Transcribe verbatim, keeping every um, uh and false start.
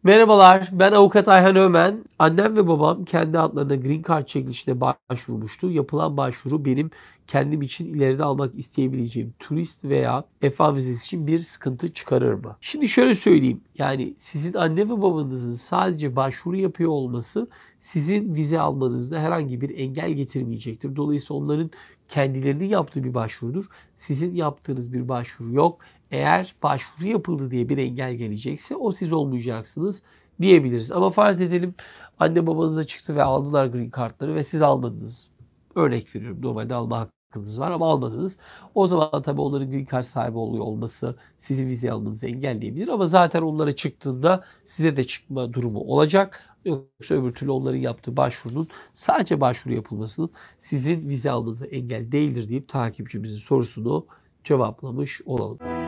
Merhabalar, ben avukat Ayhan Ömen. Annem ve babam kendi adlarına Green Card çekilişine başvurmuştu. Yapılan başvuru benim kendim için ileride almak isteyebileceğim turist veya F A vizesi için bir sıkıntı çıkarır mı? Şimdi şöyle söyleyeyim. Yani sizin anne ve babanızın sadece başvuru yapıyor olması sizin vize almanızda herhangi bir engel getirmeyecektir. Dolayısıyla onların kendilerinin yaptığı bir başvurudur. Sizin yaptığınız bir başvuru yok. Eğer başvuru yapıldı diye bir engel gelecekse o siz olmayacaksınız diyebiliriz. Ama farz edelim anne babanıza çıktı ve aldılar green card'ları ve siz almadınız. Örnek veriyorum, normalde alma hakkınız var ama almadınız. O zaman tabii onların green card sahibi oluyor olması sizin vize almanızı engelleyebilir. Ama zaten onlara çıktığında size de çıkma durumu olacak. Yoksa öbür türlü onların yaptığı başvurunun sadece başvuru yapılmasının sizin vize almanıza engel değildir deyip takipçimizin sorusunu cevaplamış olalım.